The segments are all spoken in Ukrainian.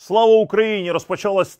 Слава Україні! Розпочалась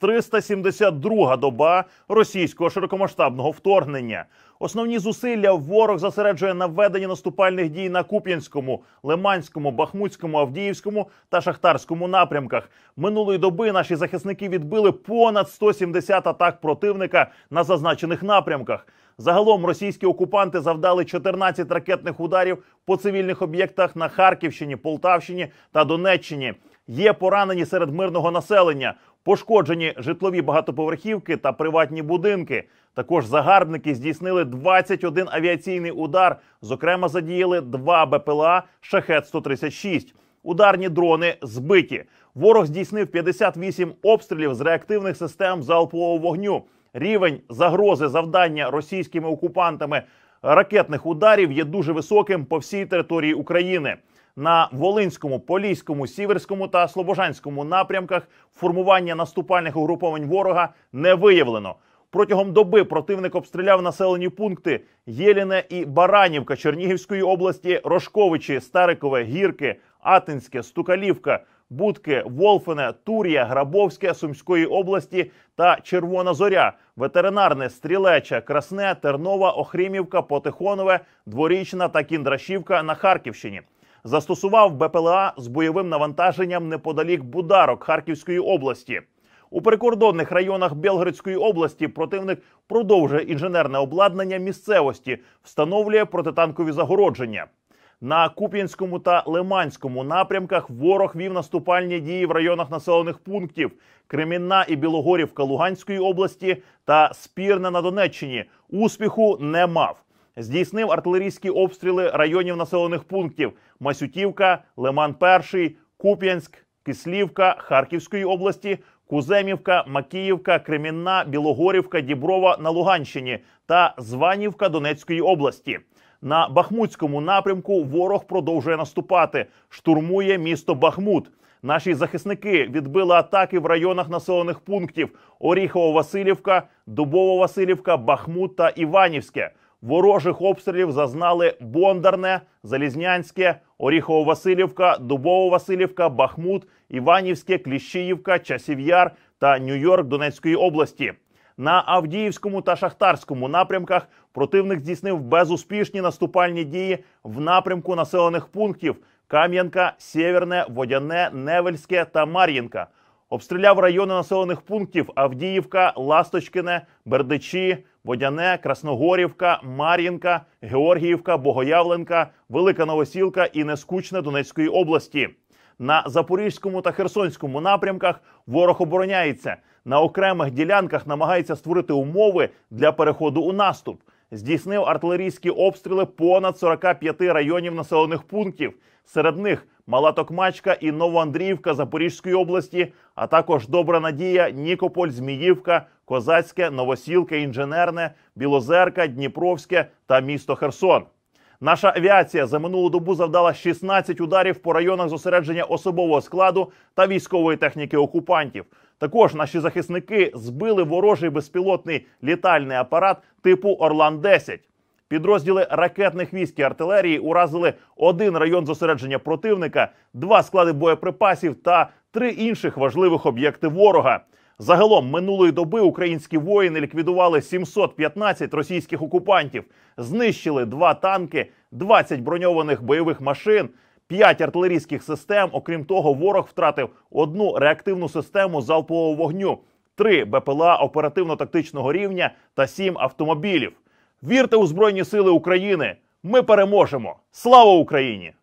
372-га доба російського широкомасштабного вторгнення. Основні зусилля ворог зосереджує на веденні наступальних дій на Куп'янському, Лиманському, Бахмутському, Авдіївському та Шахтарському напрямках. Минулої доби наші захисники відбили понад 170 атак противника на зазначених напрямках. Загалом російські окупанти завдали 14 ракетних ударів по цивільних об'єктах на Харківщині, Полтавщині та Донеччині. Є поранені серед мирного населення, пошкоджені житлові багатоповерхівки та приватні будинки. Також загарбники здійснили 21 авіаційний удар, зокрема задіяли 2 БПЛА «Шахет-136». Ударні дрони збиті. Ворог здійснив 58 обстрілів з реактивних систем залпового вогню. Рівень загрози завдання російськими окупантами ракетних ударів є дуже високим по всій території України. На Волинському, Поліському, Сіверському та Слобожанському напрямках формування наступальних угруповань ворога не виявлено. Протягом доби противник обстріляв населені пункти Єліне і Баранівка Чернігівської області, Рожковичі, Старикове, Гірки, Атинське, Стукалівка, Будки, Волфине, Тур'я, Грабовське Сумської області та Червона Зоря, Ветеринарне, Стрілеча, Красне, Тернова, Охрімівка, Потихонове, Дворічна та Кіндрашівка на Харківщині. Застосував БПЛА з бойовим навантаженням неподалік Бударок Харківської області. У прикордонних районах Білгородської області противник продовжує інженерне обладнання місцевості, встановлює протитанкові загородження. На Куп'янському та Лиманському напрямках ворог вів наступальні дії в районах населених пунктів Кремінна і Білогорівка Луганської області та Спірне на Донеччині. Успіху не мав. Здійснив артилерійські обстріли районів населених пунктів Масютівка, Лиман-1, Куп'янськ, Кислівка Харківської області, Куземівка, Макіївка, Кремінна, Білогорівка, Діброва на Луганщині та Званівка Донецької області. На Бахмутському напрямку ворог продовжує наступати, штурмує місто Бахмут. Наші захисники відбили атаки в районах населених пунктів Оріхово-Василівка, Дубово-Василівка, Бахмут та Іванівське. Ворожих обстрілів зазнали Бондарне, Залізнянське, Оріхово-Василівка, Дубово-Василівка, Бахмут, Іванівське, Кліщіївка, Часів'яр та Нью-Йорк Донецької області. На Авдіївському та Шахтарському напрямках противник здійснив безуспішні наступальні дії в напрямку населених пунктів Кам'янка, Сєвєрне, Водяне, Невельське та Мар'їнка. Обстріляв райони населених пунктів Авдіївка, Ласточкине, Бердичі, Водяне, Красногорівка, Мар'їнка, Георгіївка, Богоявленка, Велика Новосілка і Нескучне Донецької області. На Запорізькому та Херсонському напрямках ворог обороняється. На окремих ділянках намагається створити умови для переходу у наступ. Здійснив артилерійські обстріли понад 45 районів населених пунктів. Серед них Мала Токмачка і Новоандріївка Запорізької області, а також Добра Надія, Нікополь, Зміївка, Козацьке, Новосілке, Інженерне, Білозерка, Дніпровське та місто Херсон. Наша авіація за минулу добу завдала 16 ударів по районах зосередження особового складу та військової техніки окупантів. Також наші захисники збили ворожий безпілотний літальний апарат типу Орлан-10. Підрозділи ракетних військ і артилерії уразили 1 район зосередження противника, 2 склади боєприпасів та 3 інших важливих об'єкти ворога. Загалом минулої доби українські воїни ліквідували 715 російських окупантів, знищили 2 танки, 20 броньованих бойових машин, 5 артилерійських систем. Окрім того, ворог втратив 1 реактивну систему залпового вогню, 3 БПЛА оперативно-тактичного рівня та 7 автомобілів. Вірте у Збройні Сили України! Ми переможемо! Слава Україні!